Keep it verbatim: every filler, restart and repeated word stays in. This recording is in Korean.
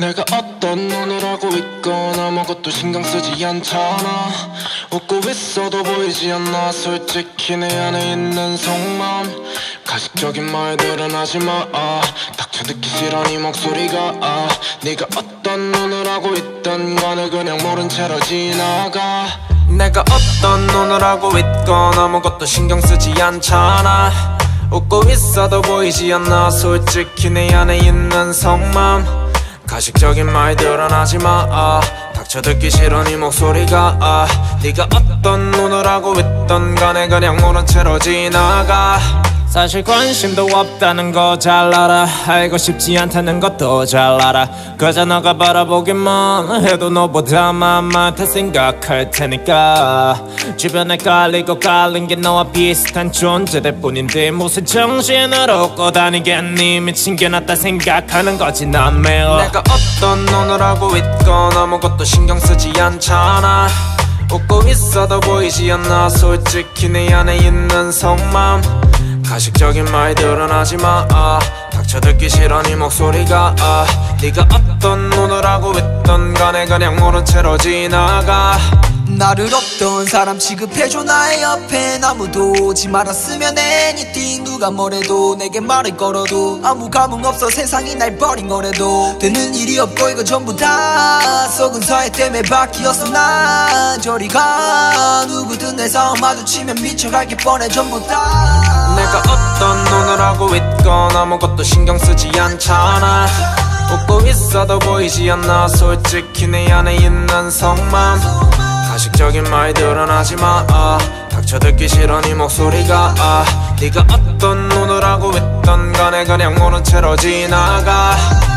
내가 어떤 눈을 하고 있건 아무것도 신경 쓰지 않잖아. 웃고 있어도 보이지 않나. 솔직히 내 안에 있는 속마음. 가식적인 말들은 하지마. 닥쳐 듣기 싫어 네 목소리가. 네가 어떤 눈을 하고 있던 간에 그냥 모른 채로 지나가. 내가 어떤 눈을 하고 있건 아무것도 신경 쓰지 않잖아. 웃고 있어도 보이지 않나. 솔직히 내 안에 있는 속마음. 가식적인 말들은 하지마. 닥쳐 듣기 싫어 네 목소리가. 네가 어떤 눈을 하고 있던 간에 그냥 모른 채로 지나가. 사실 관심도 없다는 거 잘 알아. 알고 싶지 않다는 것도 잘 알아. 그저 너가 바라보기만 해도 너보다 맘 많다 생각할 테니까. 주변에 깔리고 깔린 게 너와 비슷한 존재들 뿐인데 무슨 정신으로 꼬다니겠니. 미친 게 낫다 생각하는 거지 난 매일. 내가 어떤 눈을 하고 있건 아무것도 신경 쓰지 않잖아. 웃고 있어도 보이지 않나. 솔직히 내 안에 있는 속마음. 가식적인 말들은 하지마. 닥쳐 듣기 싫어 네 목소리가. 네가 어떤 눈을 하고 있던 간에 그냥 모른 채로 지나가. 나를 없던 사람 취급해줘 나의 옆엔 아무도 오지 말았으면 anything. 누가 뭐래도 내게 말을 걸어도 아무 감흥 없어 세상이 날 버린 거래도. 되는 일이 없고 이거 전부 다 속은 서해 때문에 바뀌었어 난. 저리 가. 누구든 내 싸움 마주치면 미쳐갈 게 뻔해 전부 다. 내가 어떤 눈을 하고 있건 아무것도 신경 쓰지 않잖아. 웃고 있어도 보이지 않나. 솔직히 내 안에 있는 속마음. 가식적인 말들은 하지마. 닥쳐 듣기 싫어 네 목소리가. 네가 어떤 눈을 하고 있던 간에 그냥 모른 채로 지나가.